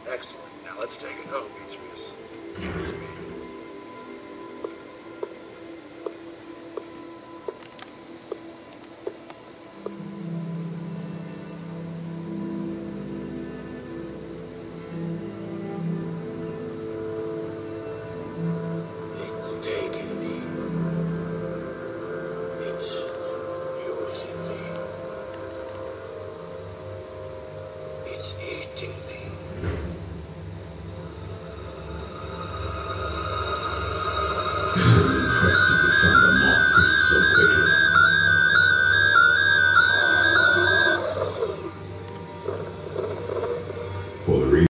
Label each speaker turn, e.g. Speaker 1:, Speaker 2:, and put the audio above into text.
Speaker 1: Excellent. Now let's take it home, Atreus. It's me.
Speaker 2: It's taking me. It's using me. It's eating me.